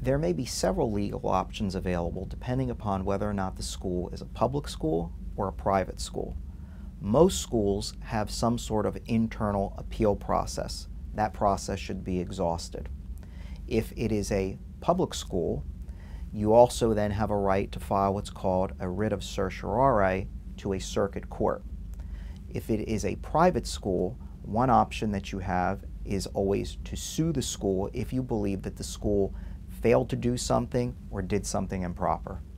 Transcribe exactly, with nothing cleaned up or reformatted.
There may be several legal options available depending upon whether or not the school is a public school or a private school. Most schools have some sort of internal appeal process. That process should be exhausted. If it is a public school, you also then have a right to file what's called a writ of certiorari to a circuit court. If it is a private school, one option that you have is always to sue the school if you believe that the school failed to do something or did something improper.